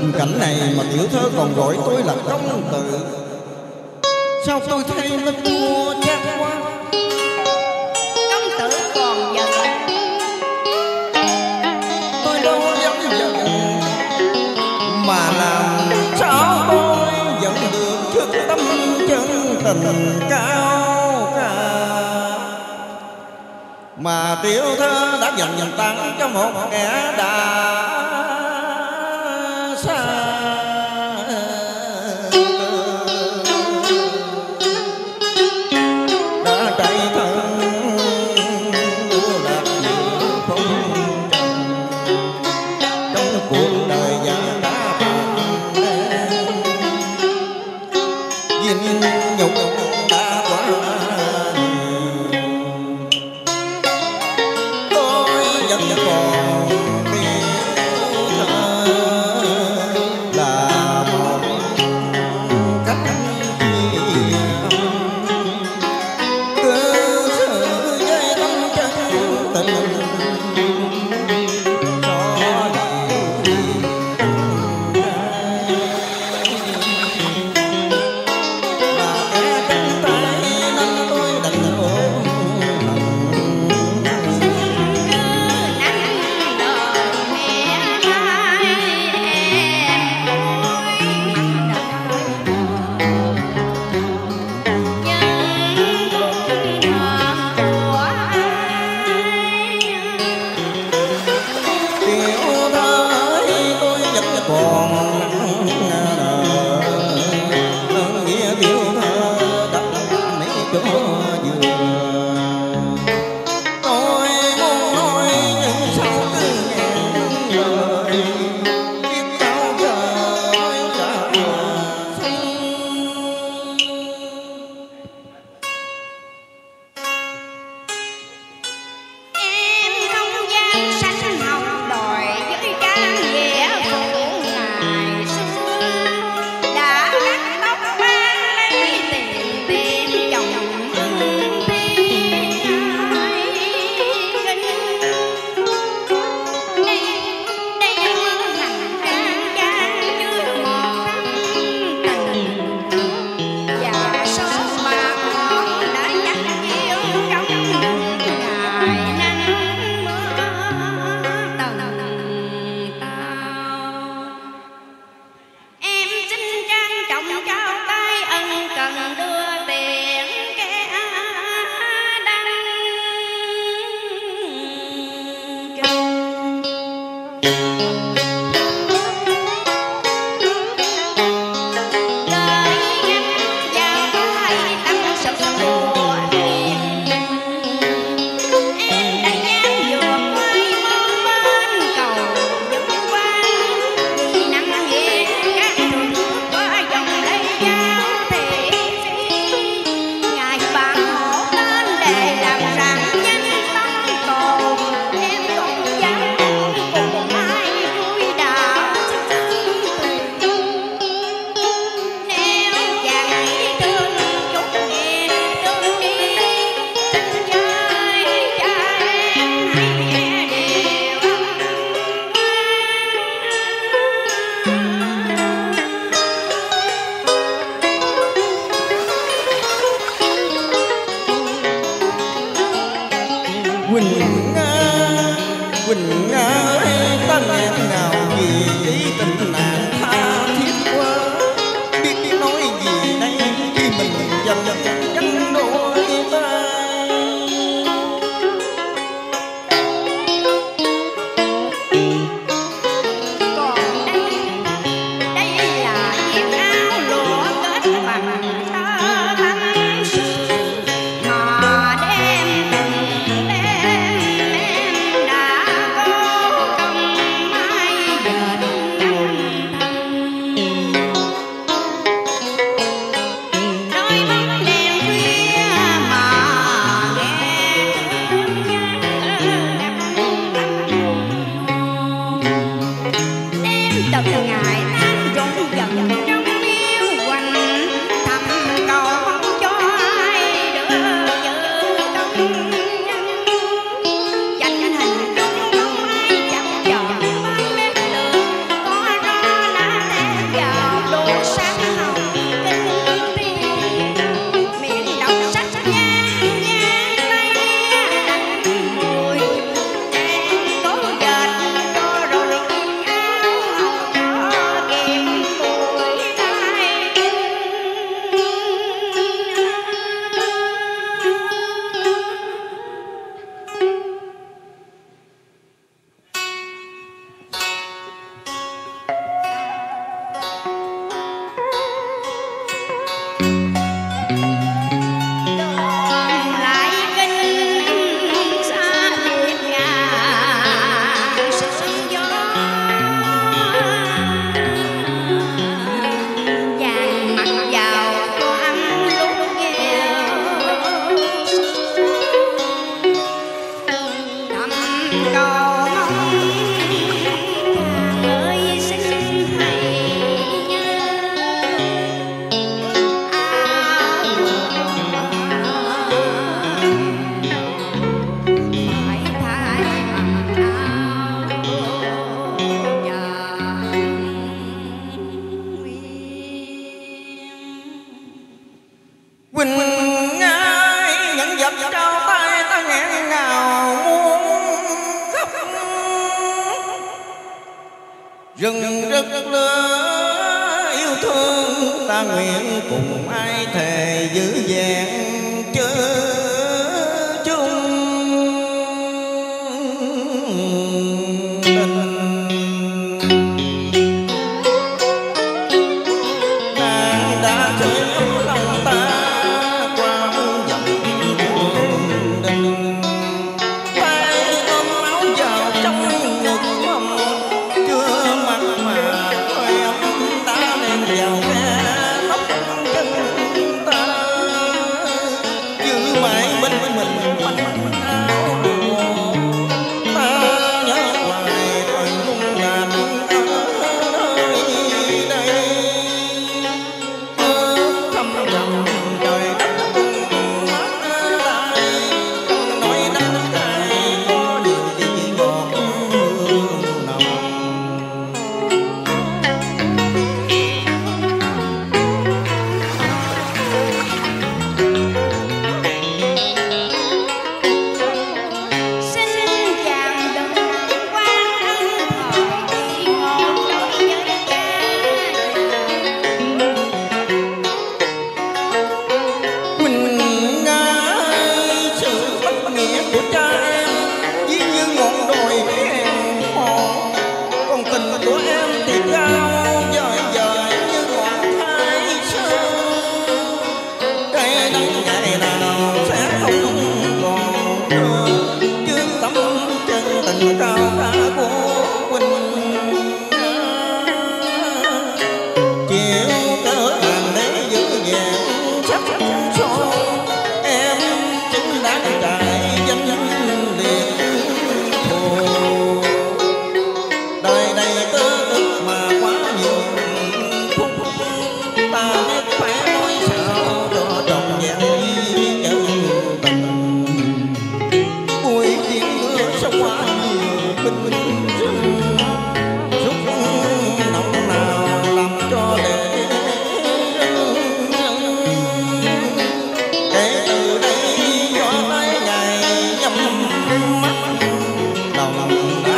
tình cảnh này mà tiểu thơ còn gọi tôi là công tử, sao tôi thấy nó chua chát quá. Công tử còn giận, Tôi đâu dám giận, mà làm sao tôi vẫn được trước tâm chân tình cao cả mà tiểu thơ đã dành tặng cho một kẻ đã xa. Đã chạy thân đua lạc giữa phong trần trong cuộc đời và đã vinh nhục đã quá. Tôi vẫn còn yêu thơ là một cách ghi cứ sự với tâm chân tình cho điều mà kẻ chân tay nên tôi đành ôm tiểu thơ ơi, tôi vẫn còn nợ nghĩa tiểu thơ đắp mấy chỗ vừa. Tôi muốn nói nhưng sao cứ ngẹn lời, biết bao giờ mới trả lời. em không gian xanh hồng đòi với trang nghĩa phụ ngày xưa đã cắt tóc mang lấy tiền tìm chồng ưng tiên ai kinh. Đây mưa hành trang trang chưa một thắm tình và số bạc ngọt đã nhắc yêu trong ngày nắng mưa tầng tao. Em xin trang trọng trao tay ân cần đưa tiền kẻ đăng lời nhắn vào tay tâm sự của em đã dám vượt quay mong bên cầu vững qua vì nắng nghiêng các đường qua dòng lấy nhau thị phi ngài bạn hộ tên để làm rạng danh tâm tồn em còn dám cùng ai vui đạo tùy. Nếu chàng ấy thương chút nhẹ tương đi xin với cha em hãy nghe điều Quỳnh Nga ơi, ta nghẹn ngào vì ý tình nàng tha thiết quá, biết nói gì đây khi mình dành cánh đôi tay. còn đây là chiếc áo lụa kết bằng tơ thanh sương mà đêm từng đêm em đã cố công mai dệt năm thân. Đôi bóng đèn dập trao tay ta nghẹn ngào muốn khóc. Rừng rực lửa yêu thương ta nguyện cùng ai thề giữ vẹn chớ chung tình. Nàng đã chơi lòng ta qua dòng đường đình, tay ôm áo vào trong ngực mầm chưa mặc mà em đã lên vào khe nóc chân ta, giữ mãi bên mình quanh áo đùa ta nhớ hoài thời lung ngàn ở nơi đây. Thăm dòng trời đất mắt lại không nói đến ai có điều gì ngọt hương nồng. Xin chàng đừng quan ân thời kỳ ngọt đối với cha. Quỳnh Nga sự bất nghĩa của cha em ví như ngọn đồi hèn mòn, còn tình của em thì cao dời dời như ngọn thái sơn. Cái nắng ngày nào sẽ không còn nữa trước tấm chân tình cao cả của Quỳnh Nga. Chịu cỡ hàng để giữ vẹn sắc son, em chính đáng trải danh liệt thù. Đời này cơ ước mà quá nhiều phúc, ta biết phải nói sao cho trọn vẹn chân tình. Buổi tiếng mưa sao quá nhiều bình rừng, giúp nồng nào làm cho để rưng rưng. Kể từ đây cho tới ngày nhắm mắt, lòng